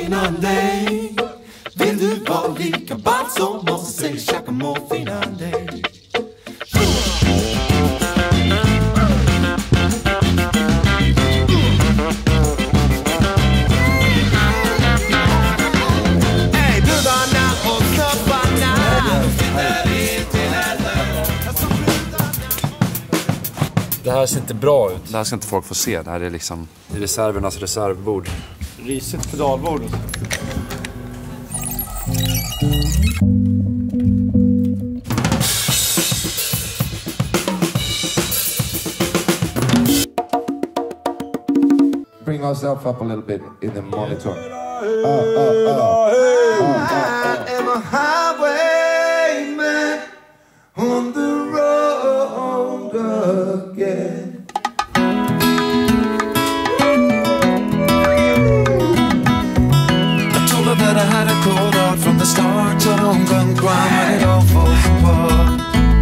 innan dig. Vill du vara lika ball som oss, säg tjacka morfin innan dig. Det här ser inte bra ut. Det här ska inte folk få se. Det här är liksom reservernas reservbord. Risigt pedalbord. Bring ourselves up a little bit in the monitor. I am a highwayman on the road again. I told her that I had a cold heart from the start, so don't come crying when it all falls apart.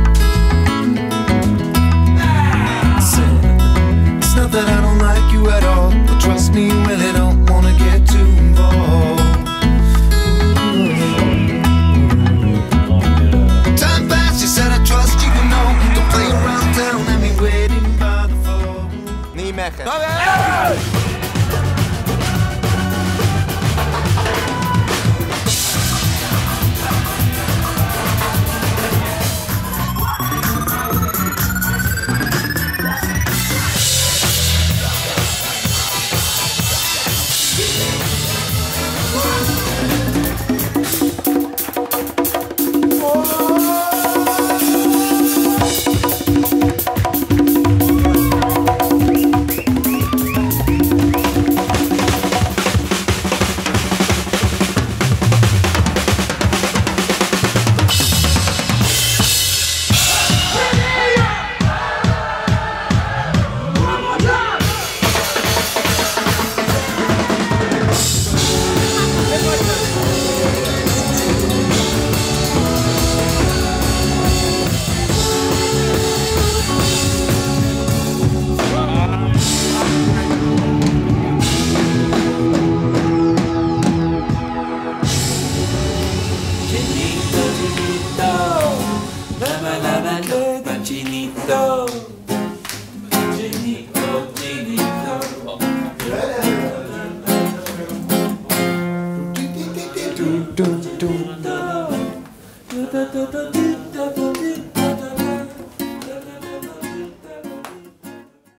I said, it's not that I don't like you at all, but trust me, you really don't wanna get too involved. Time passed, you said I trust you, you know. Don't play around town and me waiting by the phone. Nijmegen. Chinito.